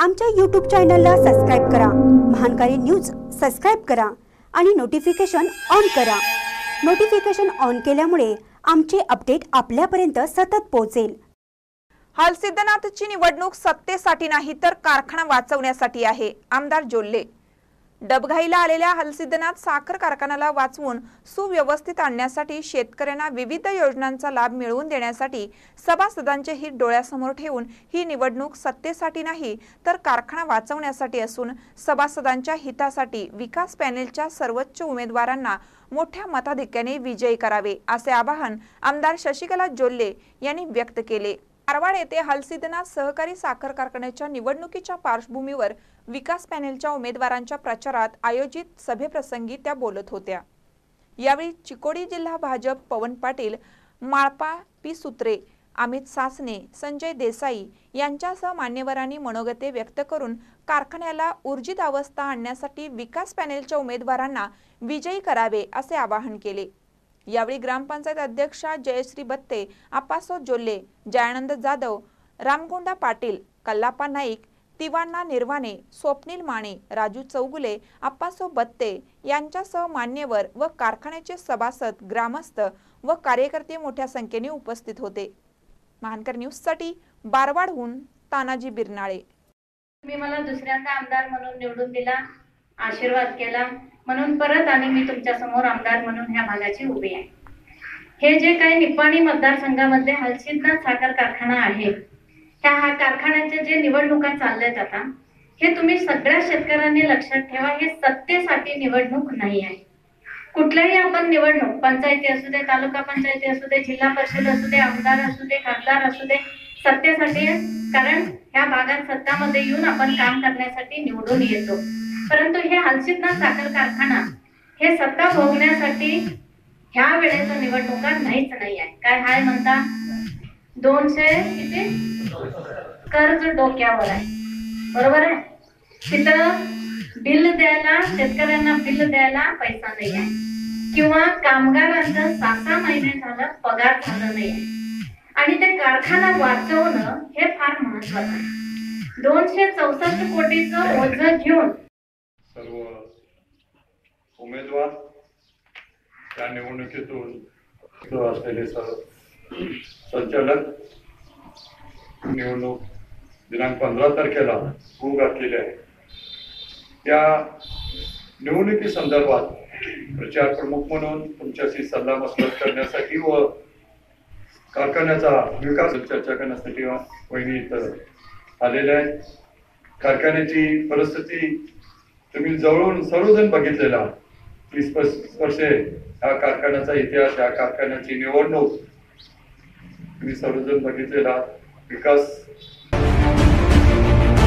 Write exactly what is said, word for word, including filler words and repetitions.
आमच्या यूट्यूब चॅनलला सबस्क्राइब करा, महानकारी न्यूज सबस्क्राइब करा आणि नोटिफिकेशन ऑन करा। नोटिफिकेशन ऑन केल्यामुळे आमचे अपडेट आपल्यापर्यंत सतत पोहोचेल। हलसिद्धनाथची निवडणूक सत्तेसाठी नाही तर कारखाना वाचवण्यासाठी आहे। आमदार जोल्ले डबघाईला आलेल्या हलसिद्धनाथ साखर कारखान्याला वाचवून सुव्यवस्थित आणण्यासाठी शेतकऱ्यांना विविध योजनांचा लाभ मिळवून देण्यासाठी सभासदांचे हित डोळ्यासमोर ठेवून ही निवडणूक सत्तेसाठी नाही तर कारखाना वाचवण्यासाठी असून सभासदांच्या हितासाठी विकास पॅनेलच्या सर्वोच्च उमेदवारांना मोठ्या मताधिक्याने विजयी करावे असे आवाहन आमदार शशिकला जोल्ले यांनी व्यक्त केले। कारवाड येथे हलसिद्धनाथ सहकारी साखर कारखान्याच्या निवडणुकीच्या पार्श्वभूमीवर विकास पॅनेलच्या उमेदवारांच्या प्रचारात आयोजित सभेप्रसंगी त्या बोलत होत्या। यावेळी चिकोडी जिल्हा भाजप पवन पाटील, माळपा पी सुत्रे, अमित सासने, संजय देसाई यांच्यासह मान्यवरांनी मनोगते व्यक्त करून कारखान्याला ऊर्जित अवस्था आणण्यासाठी विकास पॅनेलच्या उमेदवारांना विजयी करावे असे आवाहन केले। यावेळी ग्रामपंचायत अध्यक्षा जयश्री बत्ते, आप्पासो जोल्ले, जयानंद जाधव, रामगोंडा पाटील, कल्लापा नाईक, तिवाण्णा निर्वाणे, स्वप्नील माने, राजू चौगुले, आप्पासो बत्ते यांच्यासह मान्यवर व कारखान्याचे सभासद, ग्रामस्थ व कार्यकर्ते मोठ्या संख्येने उपस्थित होते। महानकर न्यूजसाठी बारवाडहून तानाजी बिरनाळे। तुम्ही मला दुसऱ्यांदा आमदार म्हणून निवडून दिला, आशीर्वाद केला म्हणून परत आणि मी तुमच्या समोर आमदार म्हणून ह्या भागाची उभी आहे। हे जे काही निपाणी मतदारसंघामध्ये हलसिद्धनाथ साखर कारखाना आहे, त्या हा कारखान्याचे जे निवडणुका चालल्यात आता, हे तुम्ही सगळ्या शेतकऱ्यांनी लक्षात ठेवा, हे सत्तेसाठी निवडणूक नाही आहे। कुठल्याही आपण निवडणूक, पंचायती असू दे, तालुका पंचायती असू दे, जिल्हा परिषद असू दे, आमदार असू दे, खासदार असू दे, सत्तेसाठी आहे। कारण ह्या भागात सत्तामध्ये येऊन आपण काम करण्यासाठी निवडून येतो। परंतु हे हलसिद्धनाथ साखर कारखाना हे सत्ता भोगण्यासाठी ह्या वेळेच्या निवडणुका नाहीच नाही आहे। काय हाय म्हणता, दोनशे किती कर्ज डोक्यावर आहे, बरोबर आहे। तिथं बिल द्यायला, शेतकऱ्यांना बिल द्यायला पैसा नाही आहे, किंवा कामगारांचं सहा सहा महिने झालं पगार झालं नाही आहे, आणि ते कारखाना वाचवणं हे फार महत्वाचं आहे। दोनशे चौसष्ट कोटीचं ओझं घेऊन सर्व उमेदवार त्या निवडणुकीतून असलेले संचालक निवडणूक दिनांक पंधरा तारखेला होऊ घातलेले आहे। त्या निवडणुकी संदर्भात प्रचार प्रमुख म्हणून तुमच्याशी सल्ला मसलत करण्यासाठी व कारखान्याचा विकास चर्चा करण्यासाठी वहिनी इथं आलेल्या आहेत। कारखान्याची परिस्थिती तुम्ही जवळून सर्वजण बघितलेला, तीस पस्तीस वर्षे या कारखान्याचा इतिहास, या कारखान्याची निवडणूक तुम्ही सर्वजण बघितलेला। विकास